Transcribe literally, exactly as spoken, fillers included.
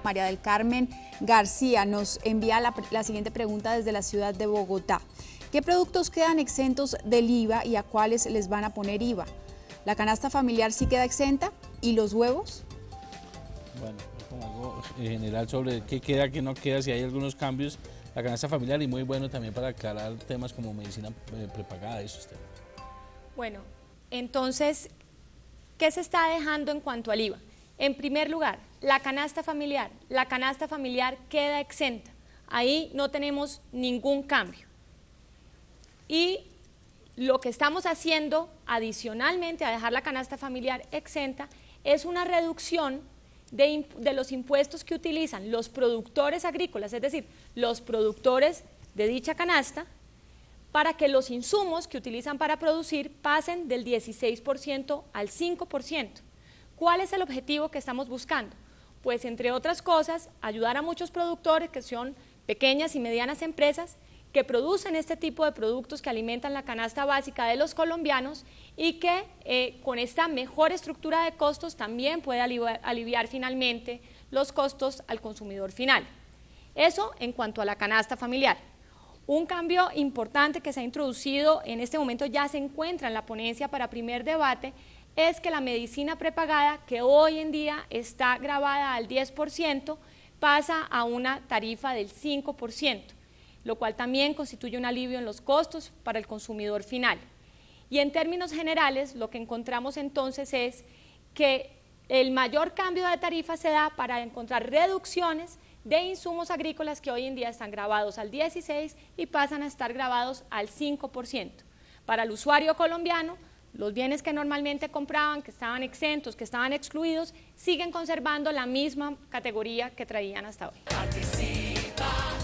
María del Carmen García nos envía la, la siguiente pregunta desde la ciudad de Bogotá. ¿Qué productos quedan exentos del I V A y a cuáles les van a poner I V A? ¿La canasta familiar sí queda exenta? ¿Y los huevos? Bueno, como algo en general sobre qué queda, qué no queda, si hay algunos cambios, la canasta familiar, y muy bueno también para aclarar temas como medicina eh, prepagada, esos temas. Bueno, entonces, ¿qué se está dejando en cuanto al I V A? En primer lugar, la canasta familiar. La canasta familiar queda exenta. Ahí no tenemos ningún cambio. Y lo que estamos haciendo adicionalmente a dejar la canasta familiar exenta es una reducción de, de los impuestos que utilizan los productores agrícolas, es decir, los productores de dicha canasta, para que los insumos que utilizan para producir pasen del dieciséis por ciento al cinco por ciento. ¿Cuál es el objetivo que estamos buscando? Pues, entre otras cosas, ayudar a muchos productores que son pequeñas y medianas empresas que producen este tipo de productos que alimentan la canasta básica de los colombianos y que eh, con esta mejor estructura de costos también puede aliviar, aliviar finalmente los costos al consumidor final. Eso en cuanto a la canasta familiar. Un cambio importante que se ha introducido, en este momento ya se encuentra en la ponencia para primer debate, es que la medicina prepagada, que hoy en día está gravada al diez por ciento, pasa a una tarifa del cinco por ciento, lo cual también constituye un alivio en los costos para el consumidor final. Y en términos generales, lo que encontramos entonces es que el mayor cambio de tarifa se da para encontrar reducciones de insumos agrícolas que hoy en día están gravados al dieciséis por ciento y pasan a estar gravados al cinco por ciento. Para el usuario colombiano, los bienes que normalmente compraban, que estaban exentos, que estaban excluidos, siguen conservando la misma categoría que traían hasta hoy. Participa.